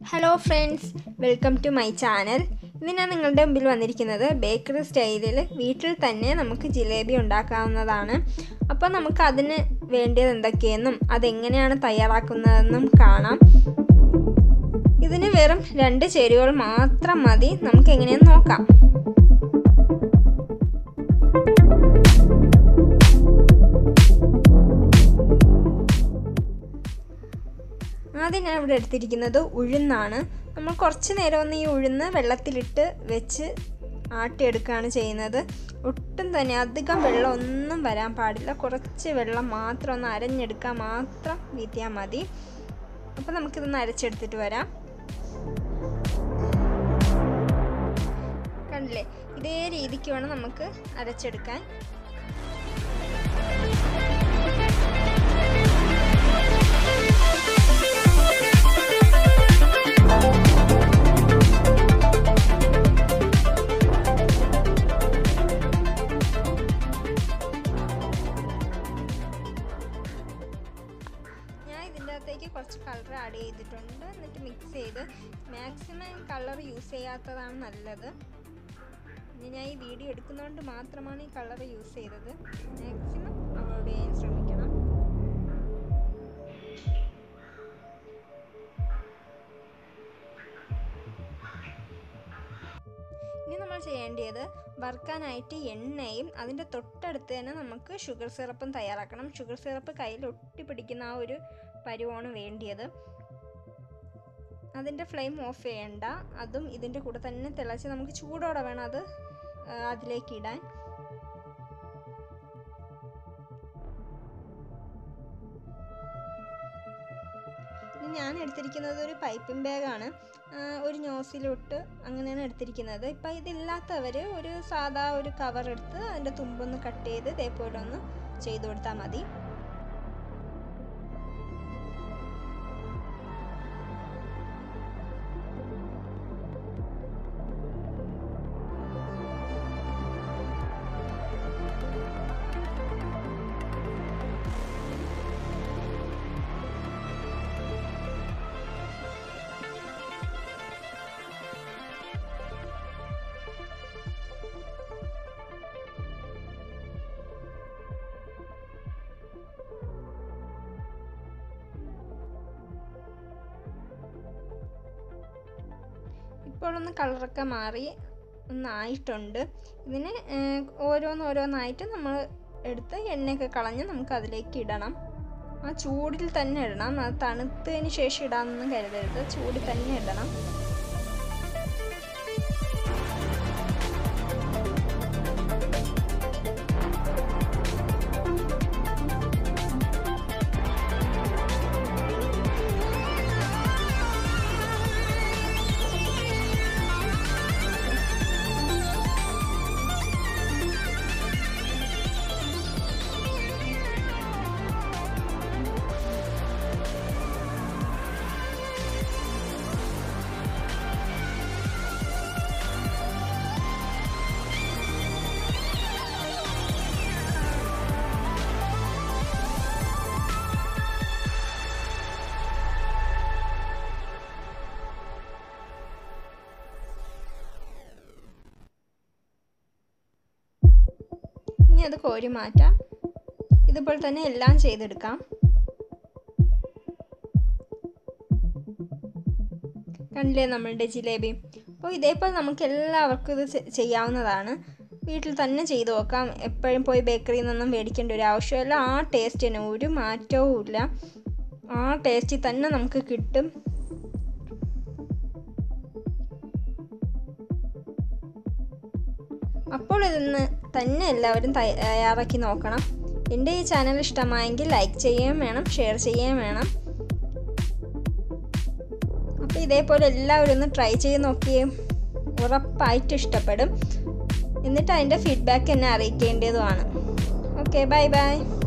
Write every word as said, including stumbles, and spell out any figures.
Hello friends, welcome to my channel. ഇന്ന് ഞാൻ നിങ്ങളുടെ മുമ്പിൽ വന്നിരിക്കുന്നത് ബേക്കറി സ്റ്റൈലിൽ വീട്ടിൽ തന്നെ നമുക്ക് ജിലേബി ഉണ്ടാക്കാവുന്നതാണ്. അപ്പോൾ നമുക്ക് അതിന് വേണ്ടിയത് എന്തൊക്കെയെന്നും അതെങ്ങനെയാണ് തയ്യാറാക്കുന്നതെന്നും കാണാം. ഇതിന് വെറും രണ്ട് ചേരുവകൾ മാത്രം മതി. നമുക്ക് എങ്ങനെയെന്ന് നോക്കാം. ആദ്യം ഞാൻ ഇവിടെ എടുത്തിരിക്കുന്നത് ഉഴുന്നാണ്. നമ്മൾ കുറച്ച് നേരം ഒന്ന് ഈ ഉഴുന്ന് വെള്ളത്തിലിട്ട് വെച്ച് ആട്ടിയെടുക്കുകയാണ് ചെയ്യുന്നത്. ഒട്ടും തന്നെ അധികം വെള്ളം ഒന്നും വരാൻ പാടില്ല. കുറച്ച് വെള്ളം മാത്രം ഒന്ന് അരഞ്ഞെടുക്കാൻ മാത്രം വീത്തിയാൽ മതി. അപ്പോൾ നമുക്കിതൊന്ന് അരച്ചെടുത്തിട്ട് വരാം. കണ്ടില്ലേ, ഇതേ രീതിക്ക് വേണം നമുക്ക് അരച്ചെടുക്കാൻ. ഇതിൻ്റെ അകത്തേക്ക് കുറച്ച് കളർ ആഡ് ചെയ്തിട്ടുണ്ട്. എന്നിട്ട് മിക്സ് ചെയ്ത് മാക്സിമം കളർ യൂസ് ചെയ്യാത്തതാണ് നല്ലത്. ഇനി ഞാൻ ഈ വീഡിയോ എടുക്കുന്നതുകൊണ്ട് മാത്രമാണ് ഈ കളർ യൂസ് ചെയ്തത്. മാക്സിമം അവോയ്ഡ് ചെയ്യാൻ ശ്രമിക്കണം. ഇനി നമ്മൾ ചെയ്യേണ്ടത് വറുക്കാനായിട്ട് എണ്ണയും അതിൻ്റെ തൊട്ടടുത്ത് തന്നെ നമുക്ക് ഷുഗർ സിറപ്പും തയ്യാറാക്കണം. ഷുഗർ സിറപ്പ് കയ്യിൽ ഒട്ടിപ്പിടിക്കുന്ന ആ ഒരു പരുവാണ് വേണ്ടിയത്. അതിൻ്റെ ഫ്ലെയിം ഓഫ് ചെയ്യണ്ട. അതും ഇതിൻ്റെ കൂടെ തന്നെ തിളച്ച് നമുക്ക് ചൂടോടെ വേണം അത് അതിലേക്ക് ഇടാൻ. ഇനി ഞാൻ എടുത്തിരിക്കുന്നത് ഒരു പൈപ്പിംഗ് ബാഗാണ്. ഒരു നോസിലോട്ട് അങ്ങനെയാണ് എടുത്തിരിക്കുന്നത്. ഇപ്പം ഇതില്ലാത്തവർ ഒരു സാധാ ഒരു കവർ എടുത്ത് അതിൻ്റെ തുമ്പൊന്ന് കട്ട് ചെയ്ത് ഇതേപോലെ ഒന്ന് ചെയ്ത് കൊടുത്താൽ മതി. ഇപ്പോഴൊന്ന് കളറൊക്കെ മാറി ഒന്നായിട്ടുണ്ട്. ഇതിന് ഓരോന്ന് ഓരോന്നായിട്ട് നമ്മൾ എടുത്ത് എണ്ണയൊക്കെ കളഞ്ഞ് നമുക്ക് അതിലേക്ക് ഇടണം. ആ ചൂടിൽ തന്നെ ഇടണം. അത് തണുത്തതിന് ശേഷം ഇടാമെന്നൊന്നും കരുതരുത്. ചൂടിൽ തന്നെ ഇടണം. ഇനി അത് കോരി മാറ്റാം. ഇതുപോലെ തന്നെ എല്ലാം ചെയ്തെടുക്കാം. കണ്ടില്ലേ നമ്മളുടെ ജിലേബി. അപ്പോൾ ഇതേപോലെ നമുക്ക് എല്ലാവർക്കും ഇത് ചെയ്യാവുന്നതാണ്. വീട്ടിൽ തന്നെ ചെയ്ത് നോക്കാം. എപ്പോഴും പോയി ബേക്കറിയിൽ നിന്നൊന്നും മേടിക്കേണ്ട ഒരു ആവശ്യമില്ല. ആ ടേസ്റ്റിന് ഒരു മാറ്റവും ഇല്ല. ആ ടേസ്റ്റിൽ തന്നെ നമുക്ക് കിട്ടും. അപ്പോൾ ഇതിന്ന് തന്നെ എല്ലാവരും തയ്യാറാക്കി നോക്കണം. എൻ്റെ ഈ ചാനൽ ഇഷ്ടമായെങ്കിൽ ലൈക്ക് ചെയ്യുകയും വേണം, ഷെയർ ചെയ്യുകയും വേണം. അപ്പോൾ ഇതേപോലെ എല്ലാവരും ഒന്ന് ട്രൈ ചെയ്ത് നോക്കുകയും ഉറപ്പായിട്ട് ഇഷ്ടപ്പെടും. എന്നിട്ട് അതിൻ്റെ ഫീഡ്ബാക്ക് എന്നെ അറിയിക്കേണ്ടതുമാണ്. Okay, bye bye.